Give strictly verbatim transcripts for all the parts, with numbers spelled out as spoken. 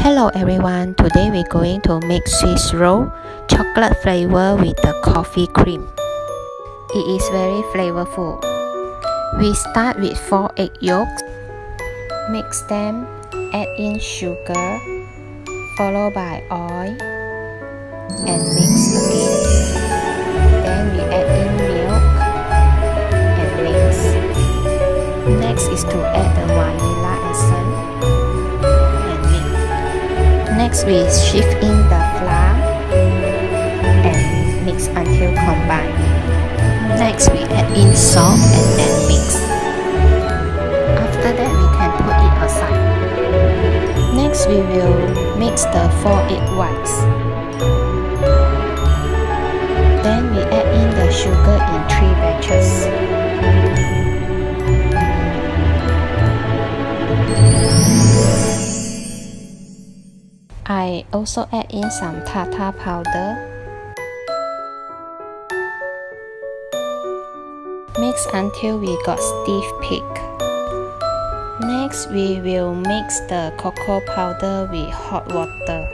Hello everyone, today we're going to make Swiss roll chocolate flavor with the coffee cream. It is very flavorful. We start with four egg yolks. Mix them, add in sugar, followed by oil, and mix again. Then we add in milk and mix. Next is to add the vanilla essence. Next we shift in the flour and mix until combined. Next we add in salt and then mix. After that we can put it aside. Next we will mix the four egg whites. Then we add in the sugar in three batches. I also add in some tartar powder. Mix until we got stiff peak. Next we will mix the cocoa powder with hot water.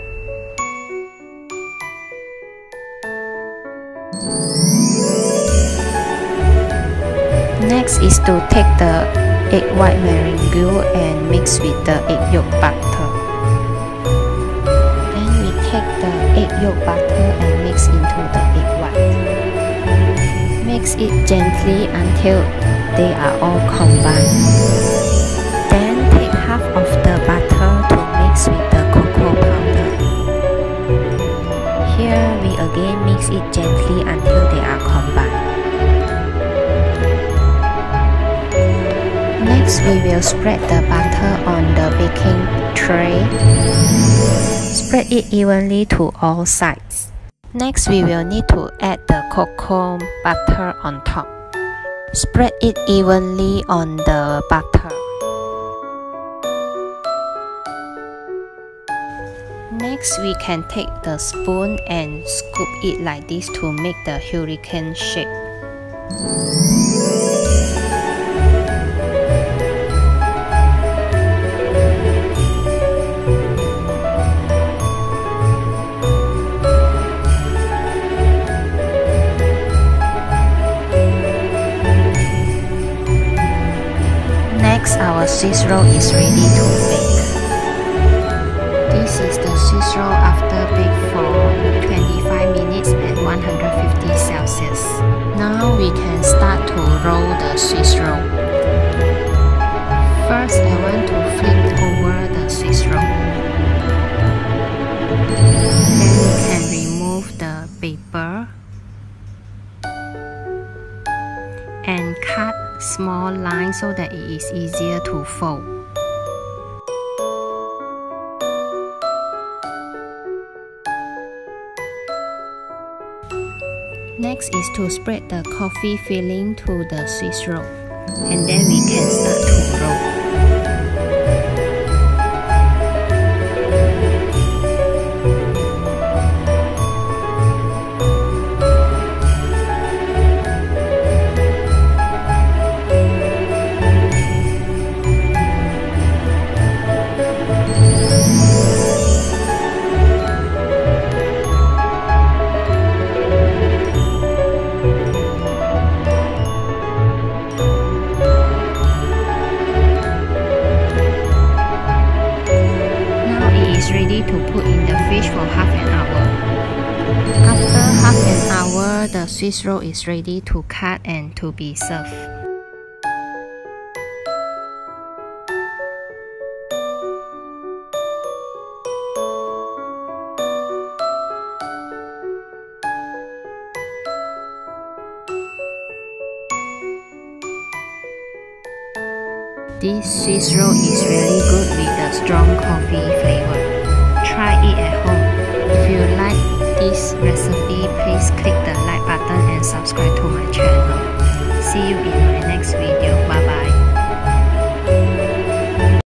Next is to take the egg white meringue and mix with the egg yolk butter. Take the egg yolk butter and mix into the egg white. Mix it gently until they are all combined. Then take half of the butter to mix with the cocoa powder. Here we again mix it gently until they are combined. Next we will spread the butter on the baking tray. Spread it evenly to all sides. Next we will need to add the cocoa butter on top. Spread it evenly on the butter. Next we can take the spoon and scoop it like this to make the hurricane shape. Next, our Swiss roll is ready to bake. This is the Swiss roll after bake for twenty-five minutes at one hundred fifty Celsius. Now we can start to roll the Swiss roll. First, I want to flip over the Swiss roll. Then we can remove the paper and cut small lines so that it is easier to fold. Next is to spread the coffee filling to the Swiss roll, and then we can start to roll. Ready to put in the fridge for half an hour. After half an hour, the Swiss roll is ready to cut and to be served. This Swiss roll is really good with a strong coffee flavor. Try it